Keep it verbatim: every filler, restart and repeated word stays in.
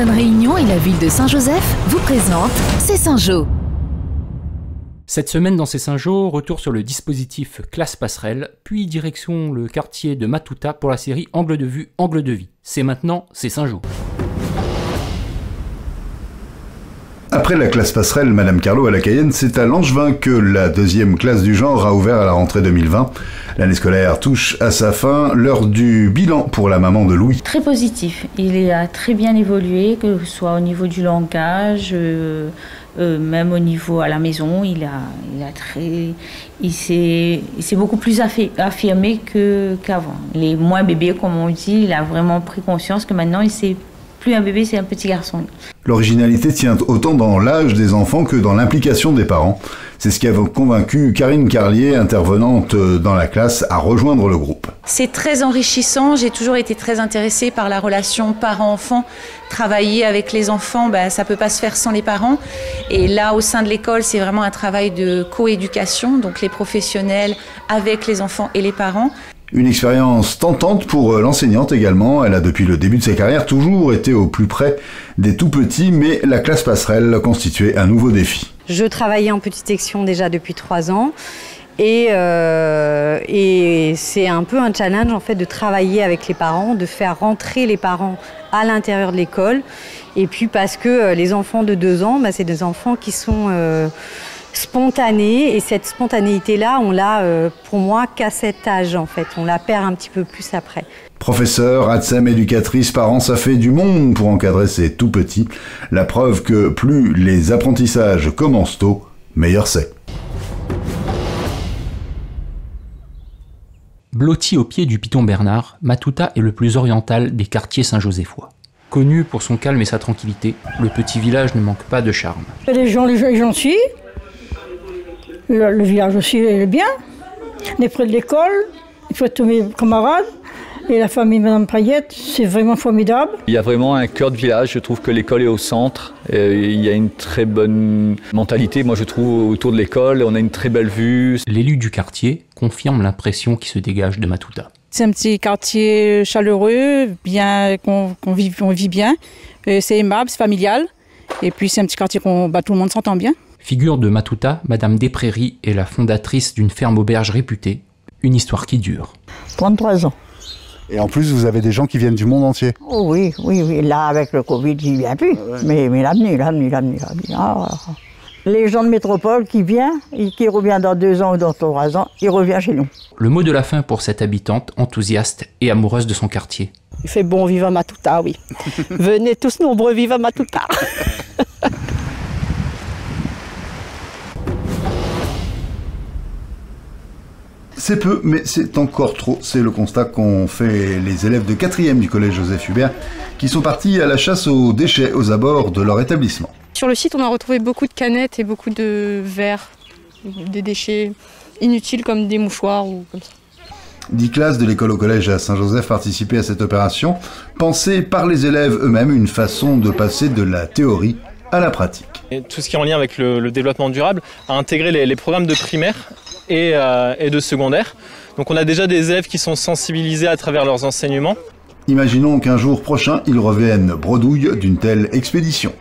Sainte-Anne-Réunion et la ville de Saint-Joseph vous présentent C'est Saint-Jo. Cette semaine dans C'est Saint-Jo, retour sur le dispositif Classe Passerelle, puis direction le quartier de Matouta pour la série Angle de vue, Angle de vie. C'est maintenant C'est Saint-Jo. Après la classe passerelle Madame Carlo à la Cayenne, c'est à Langevin que la deuxième classe du genre a ouvert à la rentrée deux mille vingt. L'année scolaire touche à sa fin, l'heure du bilan pour la maman de Louis. Très positif, il a très bien évolué, que ce soit au niveau du langage, euh, euh, même au niveau à la maison, il a, il a très, il s'est, il s'est beaucoup plus affirmé que, qu'avant. Il est moins bébé comme on dit, il a vraiment pris conscience que maintenant il sait plus un bébé, c'est un petit garçon. L'originalité tient autant dans l'âge des enfants que dans l'implication des parents. C'est ce qui a convaincu Karine Carlier, intervenante dans la classe, à rejoindre le groupe. C'est très enrichissant. J'ai toujours été très intéressée par la relation parent-enfant. Travailler avec les enfants, ben, ça ne peut pas se faire sans les parents. Et là, au sein de l'école, c'est vraiment un travail de coéducation, donc les professionnels avec les enfants et les parents. Une expérience tentante pour l'enseignante également. Elle a depuis le début de sa carrière toujours été au plus près des tout-petits, mais la classe passerelle constituait un nouveau défi. Je travaillais en petite section déjà depuis trois ans et, euh, et c'est un peu un challenge en fait de travailler avec les parents, de faire rentrer les parents à l'intérieur de l'école. Et puis parce que les enfants de deux ans, bah, c'est des enfants qui sont... Euh, spontanée, et cette spontanéité-là, on l'a euh, pour moi qu'à cet âge en fait, on la perd un petit peu plus après. Professeur, ATSEM, éducatrice, parents, ça fait du monde pour encadrer ces tout petits. La preuve que plus les apprentissages commencent tôt, meilleur c'est. Blotti au pied du Piton Bernard, Matouta est le plus oriental des quartiers saint-joséphois. Connu pour son calme et sa tranquillité, le petit village ne manque pas de charme. Les gens, les gens, les gentils. Le, le village aussi est bien. On est près de l'école, il faut tous mes camarades. Et la famille Madame Payette, c'est vraiment formidable. Il y a vraiment un cœur de village, je trouve que l'école est au centre. Et il y a une très bonne mentalité, moi je trouve, autour de l'école. On a une très belle vue. L'élu du quartier confirme l'impression qui se dégage de Matouta. C'est un petit quartier chaleureux, bien, qu'on, qu'on, vit, qu'on vit bien. C'est aimable, c'est familial. Et puis c'est un petit quartier où bah, tout le monde s'entend bien. Figure de Matouta, Madame Desprairies est la fondatrice d'une ferme auberge réputée. Une histoire qui dure. trente-trois ans. Et en plus, vous avez des gens qui viennent du monde entier. Oh oui, oui, oui. Là, avec le Covid, j'y viens plus. Ouais. Mais, mais l'avenir, l'avenir, l'avenir, l'avenir. Ah. Les gens de métropole qui viennent, et qui reviennent dans deux ans ou dans trois ans, ils reviennent chez nous. Le mot de la fin pour cette habitante enthousiaste et amoureuse de son quartier. Il fait bon vivre à Matouta, oui. Venez tous nombreux vivre à Matouta. C'est peu, mais c'est encore trop. C'est le constat qu'ont fait les élèves de quatrième du collège Joseph Hubert qui sont partis à la chasse aux déchets aux abords de leur établissement. Sur le site, on a retrouvé beaucoup de canettes et beaucoup de verres, des déchets inutiles comme des mouchoirs ou comme ça. Dix classes de l'école au collège à Saint-Joseph participaient à cette opération, pensée par les élèves eux-mêmes, une façon de passer de la théorie à la pratique. Et tout ce qui est en lien avec le, le développement durable a intégré les, les programmes de primaire et, euh, et de secondaire. Donc on a déjà des élèves qui sont sensibilisés à travers leurs enseignements. Imaginons qu'un jour prochain, ils reviennent bredouille d'une telle expédition.